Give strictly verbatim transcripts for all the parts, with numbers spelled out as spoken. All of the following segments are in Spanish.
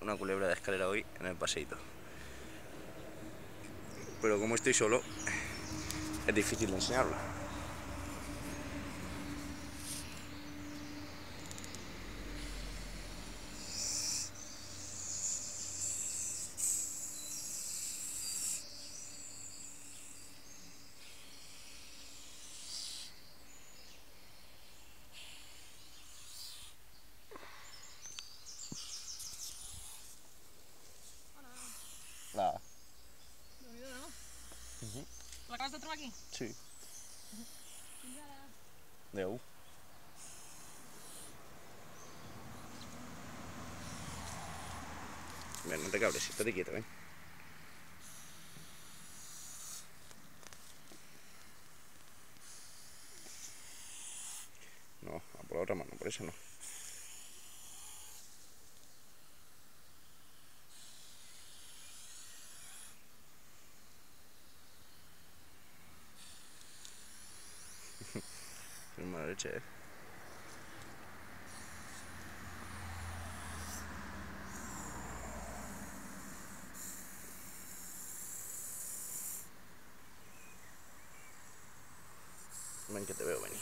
una culebra de escalera hoy en el paseíto. Pero como estoy solo, es difícil de enseñarlo. La... Déu-n'hi-do, no? Uh-huh. L'acabes de trobar aquí? Sí. Uh-huh. Fins ara. Adéu. Ven, no te cabres, estate quieto, ven. No, a por la otra mano, por eso no. Es mala leche, eh. Ven que te veo venir.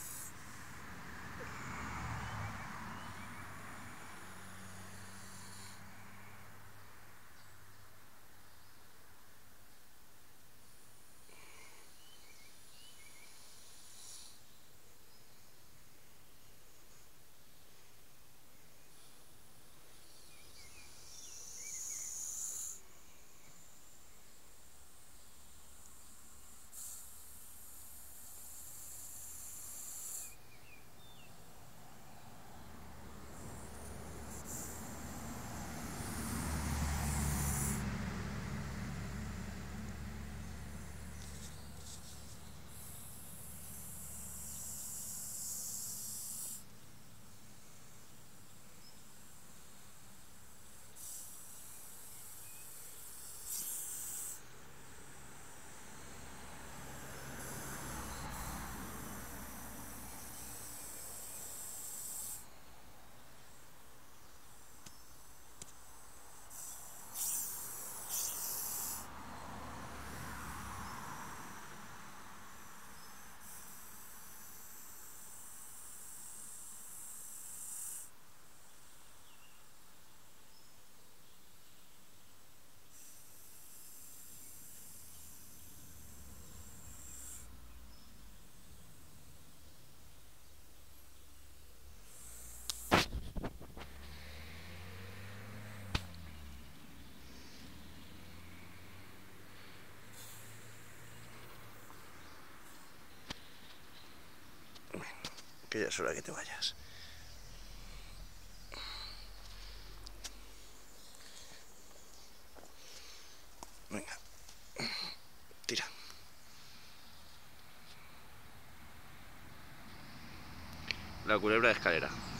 Que ya es hora que te vayas. Venga, tira. La culebra de escalera.